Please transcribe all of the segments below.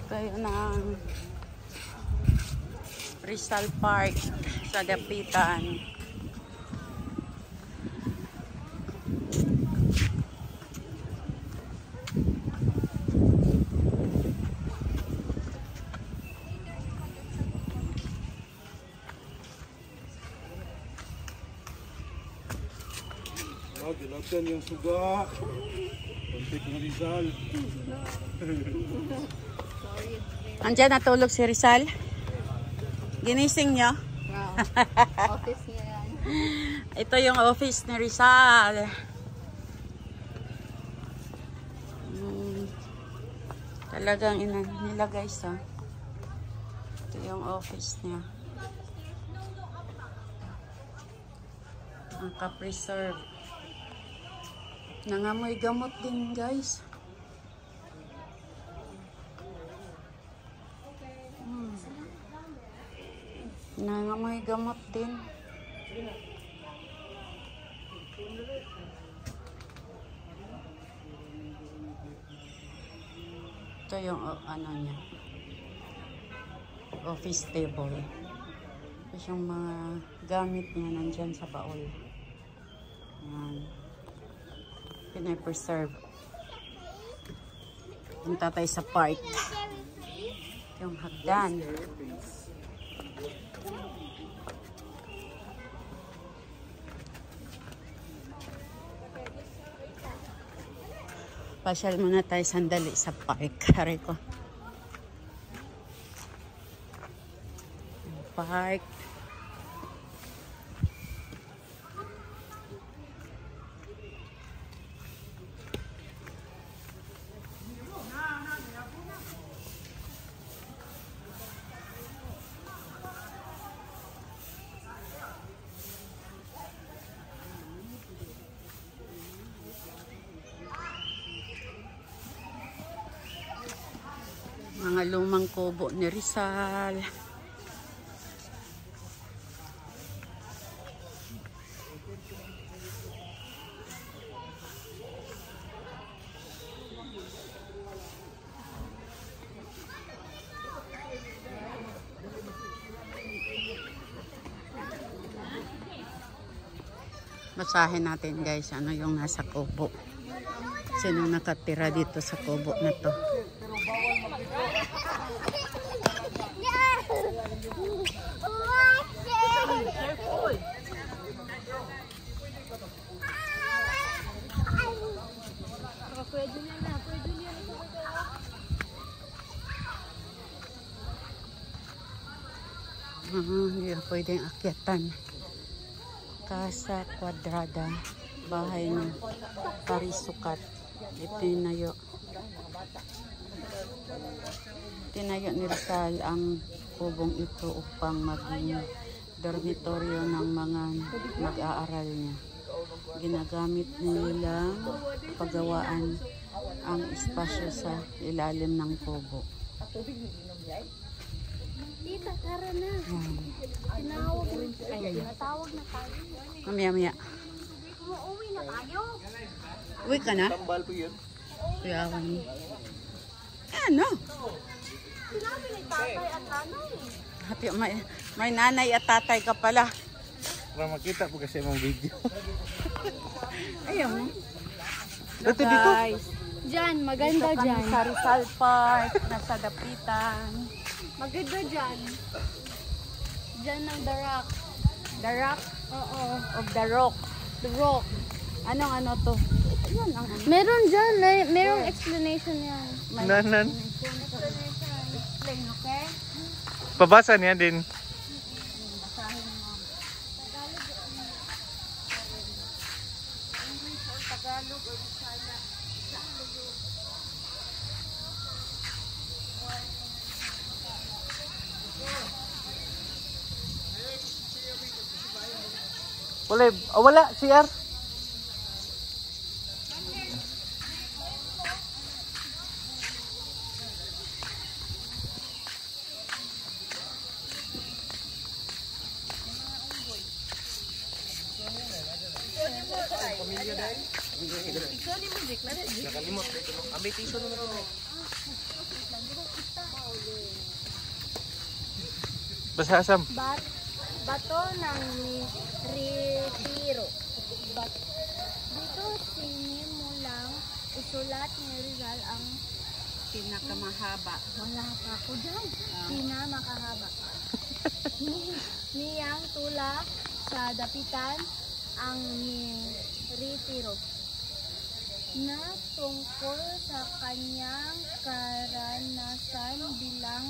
Tayo ng Rizal Park sa Dapitan. Dilagyan yung suga. Konti kong Rizal. Andiyan natulog si Rizal? Ginising niyo? Office niya yan. Ito yung office ni Rizal. Talagang nila guys ha. Ito yung office niya. Ang ka-preserve. Nangamoy gamot din guys. Nangamoy gamot din. Ito yung ano niya. Office table. Ito yung mga gamit niya nandyan sa baul. Yan. Pinapreserve. Punta tayo sa park. Yung hagdan. Pasyal muna tayo sandali sa park. Hari ko. Park. Mga lumang kubo ni Rizal. Basahin natin guys ano yung nasa kubo. Sino nakatira dito sa kubo na to? Hindi na pwedeng akyatan. Casa Quadrada, bahay ng Parisukat. Itinayo ni Rizal ang kubong ito upang maging dormitoryo ng mga mag-aaral niya. Ginagamit nila paggawaan ang espasyo sa ilalim ng kubo. Tita, tara na. Tinatawag na tayo. Mamaya. Uuwi na tayo. Uwi ka na? Tambal po yun. Kuya ako niyo. Ano? Sinabi ni tatay at nanay. May nanay at tatay ka pala. Para makita po kasi mong video. Ayun. Dito dito. Guys, Diyan, maganda dito kami dyan. sa Rizal Park, nasa Dapitan. Maganda dyan. Dyan ng The Rock. The Rock Oo. of the Rock. The Rock. Anong ano to? Yan ang ano. Meron dyan. Merong explanation yan. Nanan. Explain, okay? Pabasa niya din. Basahin mo. Tagalog o Bisaya. Wala, CR. Nakalimot. Ambay tiso naman ito. Basa Sam. Bato ng Retiro. Dito sinimulang isulat ni Rizal ang Pinakamahaba. wala pa ako dyan. Pinamakahaba. Niyang tula sa dapitan ang Retiro na tungkol sa kanyang karanasan bilang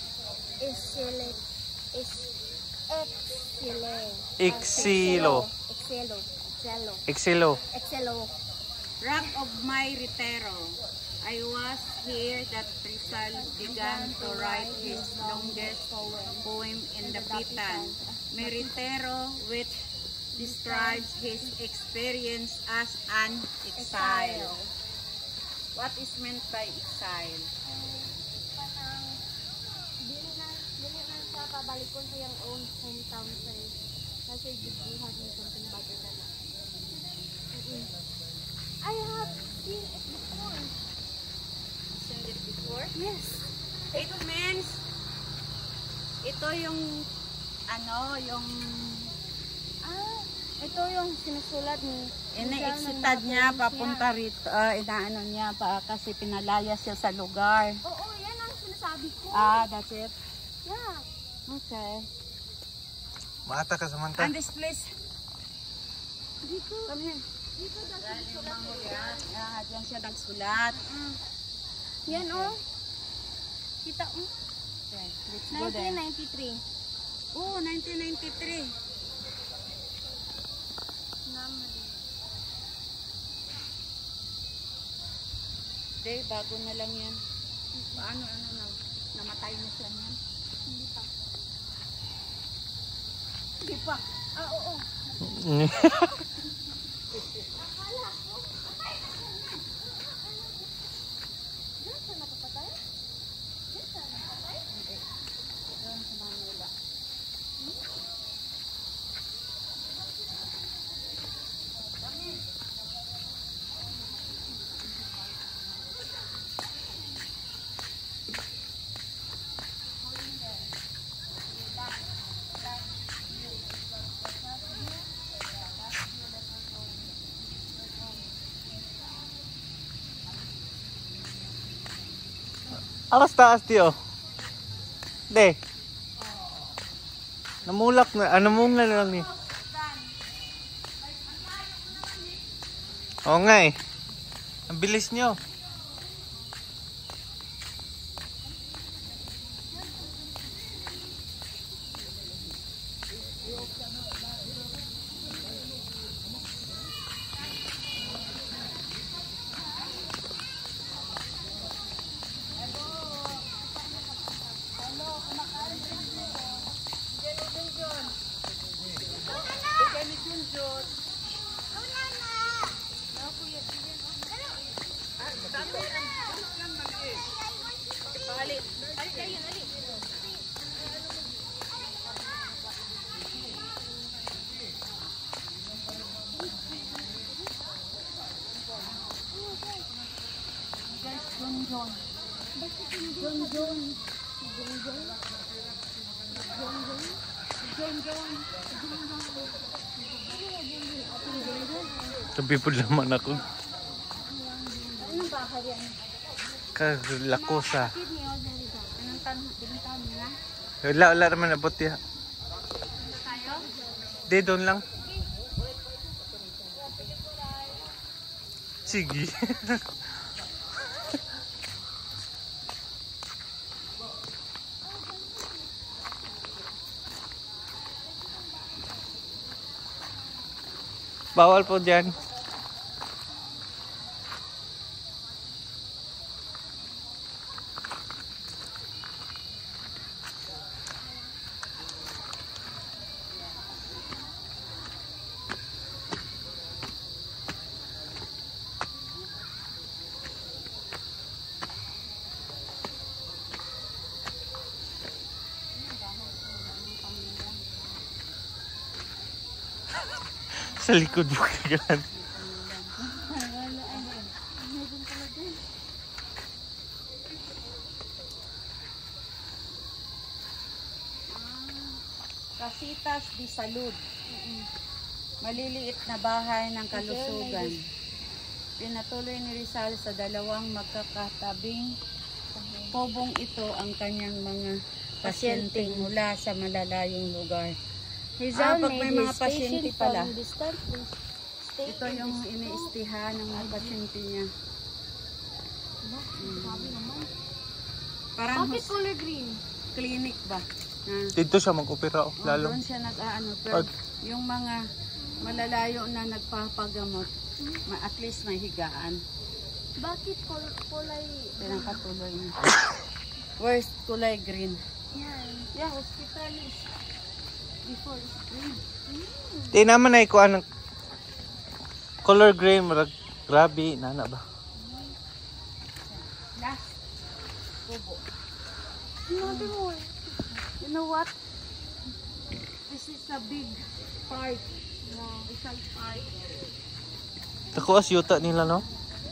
Exilo. Rank of my Retiro. I was here that Rizal began to write his longest poem in the Pitan, Meritero, which describes his experience as an exile. What is meant by exile? Dili na sa pabalikon sa iyang own hometown sir. Kasi gibuhat ni something better na na. I have seen it before. Seen it before? Yes. It means, ito yung, yung Ito yung sinusulat ni ina-exitad niya papunta rito, inaano niya pa kasi pinalaya siya sa lugar. Oo, yan ang sinasabi ko. That's it. Yeah. Okay. Mata ka Samantha. And this place, Dito. come here. Dito dahil sinusulat ko. Diyan siya nagsulat. Yan oh. Kita mo. Okay, let's go there. 1993. Oh, 1993. Day, bago na lang yan. Paano, namatay na siya niyan? Hindi pa. Hindi pa. Oo. Akala ko. Diyan siya nakapatay? Diyan siya nakapatay? Hindi. Doon sa Manila. Alas taas tiyo. De. Namulak na, namunga na lang ni. Oo nga eh. Ang bilis nyo. Sabi po naman ako. Anong bahay yan? Kaglakosa. Anong taon nila? Wala naman abot ya. Tayo? Di doon lang. Sige. Bawal po dyan. Sa likod mo kagalan. Casitas de Salud. Maliliit na bahay ng kalusugan. Pinatuloy ni Rizal sa dalawang magkakatabing pobong ito ang kanyang mga pasyente mula sa malalayong lugar. Rizal pag may made mga his pasyente patient pala. from distant state. Ito yung iniistihan ng mga pasyente niya. Sabi naman. Parang Bakit color green? clinic ba? Dito siya mag-opera lalo. Doon siya nag-ano. Pero yung mga malalayo na nagpapagamot, at least may higaan. Bakit kulay? Yan ang katuloy niya. Where's kulay green? Yan. Yeah, hospital is before is green. Di naman na ikuan ng color gray, marag grabe, nana ba? Last. Bobo. Sinabi mo eh. You know what? This is a big park. Rizal Park. Tako as yuta nila, no?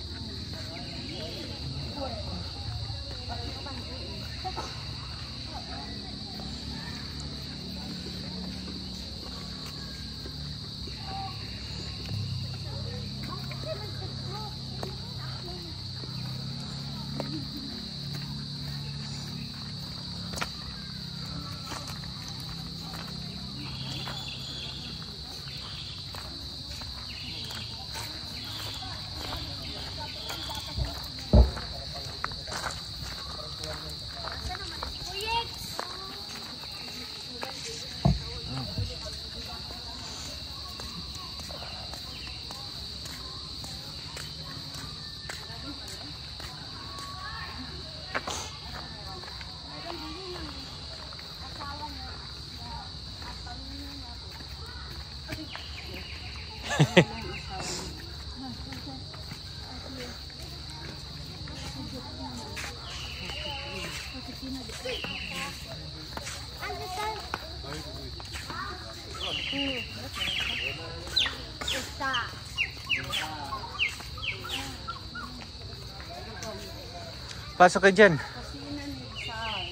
Pasok ka dyan. Kusina ni Rizal.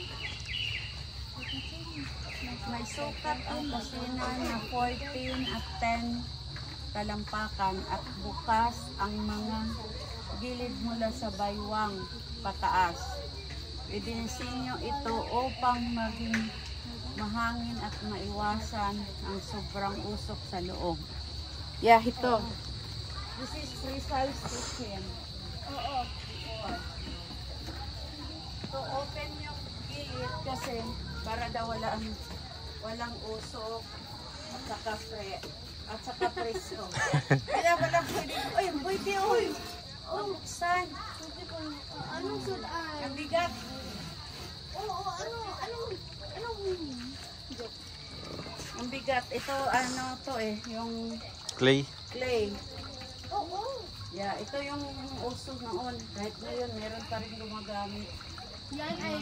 May sukat ang kusina na 14 at 10 talampakan at bukas ang mga gilid mula sa baywang pataas. Idinisenyo ito upang maging mahangin at maiwasan ang sobrang usok sa loob. Yeah, ito. This is Rizal's kitchen. Oo. So, open yung gilid kasi para daw walang usok at saka presko. Kaya walang pwede. Uy, pwede, uy! Oh, buksan. Pwede ko. Anong sudan? Ang bigat. Oo, anong joke? Ang bigat. Ito, ano to yung Clay. clay. Oo. Yeah, ito yung uso noon. Kahit ngayon, meron pa rin gumagamit. Yan ay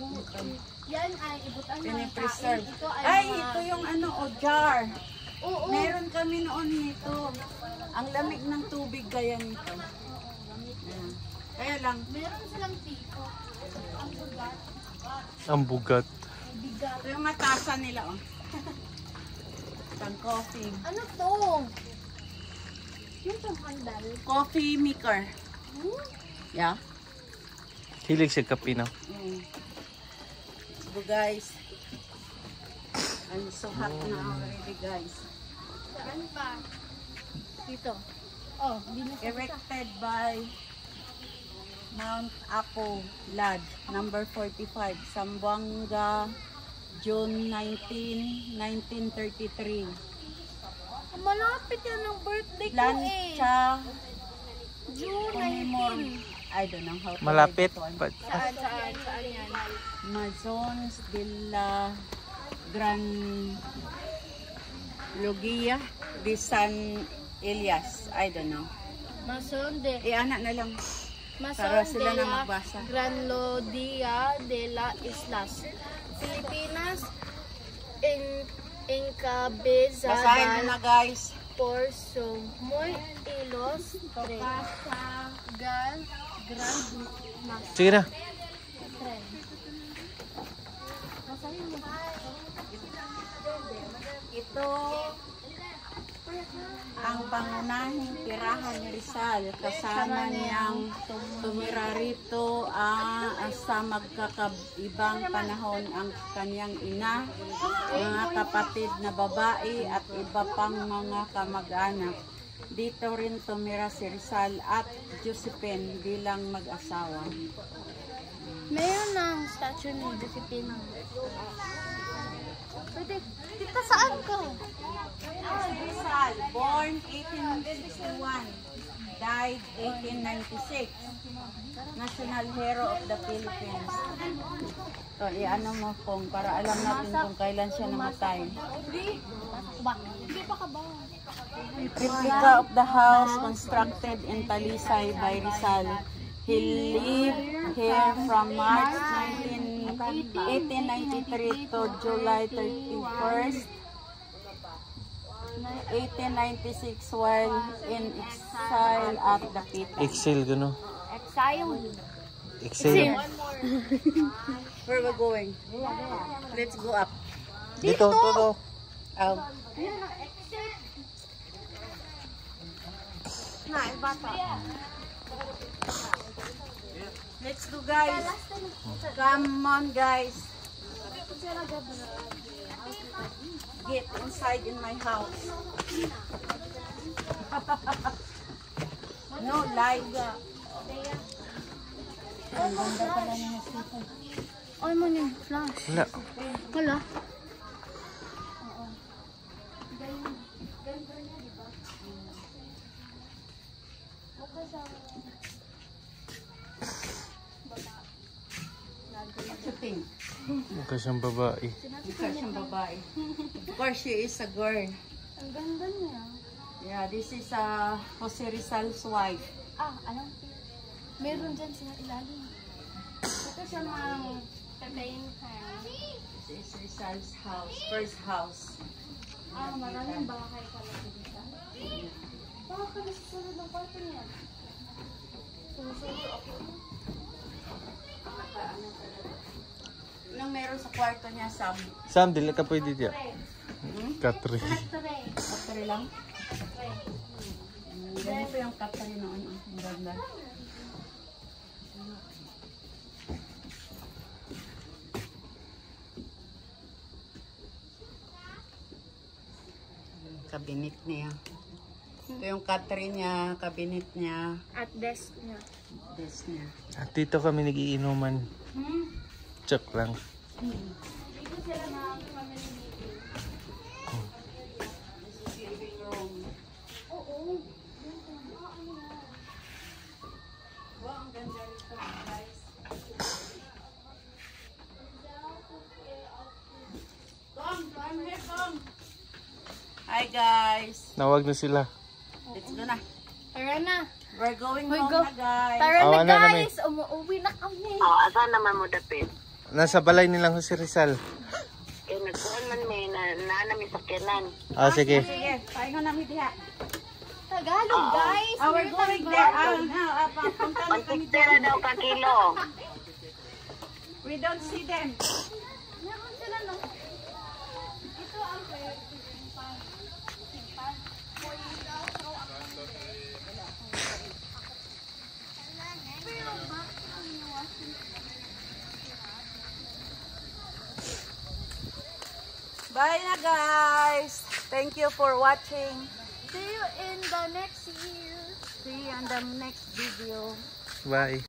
ibutan ng Pinipreserve. kain. Ito Ay, mga- ito yung jar. Oo. Meron kami noon nito. Ang lamig ng tubig kaya nito. Ayan. Kaya lang, Meron silang tipo. Ang sugat. Ang bugat. Bigat. ito yung matasa nila, oh. Pang coffee. Ano to? Yung pangkandal. Coffee maker. Yeah. Hilig siya kape, no? So guys, I'm so hot na already, guys. Saan pa? Dito. Oh, binas. Erected by Mount Apo Lad, number 45, Zamboanga, June 19, 1933. Malapit yan ang birthday ko eh. Plancha June Commemor, 19. I don't know how to Malapit. write that one. Saan yan? Mazons de la Gran Logia de San Elias. I don't know. Mason de Anak na lang. Mason Para sila de na la magbasa. Granlodia de la Islas, Pilipinas, Basahin encabezada mo na, guys. por su muy ilustre gran master. Sige na. Basahin mo. Ito ang pangunahing tirahan ni Rizal. Kasama niyang tumira rito sa magkakaibang panahon ang kanyang ina, mga kapatid na babae at iba pang mga kamag-anak. Dito rin tumira si Rizal at Josephine bilang mag-asawa. Mayroon ng statue ni Josephine. Pwede, tita saan ka? Rizal, born 1861, died 1896. National Hero of the Philippines. So, i-ano mo kung para alam natin kung kailan siya namatay. Hindi pa ka ba? Replica of the house constructed in Talisay by Rizal. He lived here from March 1893 to July 31st, 1896 while in exile at the Pitan. Excel gano. Exile. Excel. Where we going? Let's go up. Dito, to. Oh. Let's go, guys. Come on, guys. Get inside in my house. No light. Ay mo yung flash. Wala. Wala. Shooting. Mukha siyang babae. Mukha siyang babae. Of course, she is a girl. Ang ganda niya. Yeah, this is Jose Rizal's wife. Alam ko. Meron dyan sa ilalim. Ito siya mga patayin ka. This is Rizal's house, first house. Maraming bahay pala dito. Baka ka nasusunod ng kwarto niya. Susunod ako. Anong meron sa kwarto niya, Sam? Sam, dili ka pwede diya. Katri. Katri lang? Ganito yung katri ng ano. Ang ganda. Kabinet niya. Ito yung katri niya, kabinet niya. At desk niya. Desk niya. At dito kami nagiinuman. Check lang. Dito sila na family meeting. This is living room. Oo. Wow, ang ganda rito, guys. Come here, come. Hi, guys. Nawag na sila. Let's go na. Tara na. We're going We home go. na, guys. Tara Awa na na guys. Umuwi na kami. Asan naman mo dapit? Nasa balay nilang si Rizal. Nagkuhan man may nanami sakyanan. Sige. Sige, pahinga namin diha. Tagalog guys. We're going there. Papunta na kami Pera there. daw ka kilo. We don't see them. Meron sila no. Ito ang Bye na, guys. Thank you for watching. See you in the next year. See you on the next video. Bye.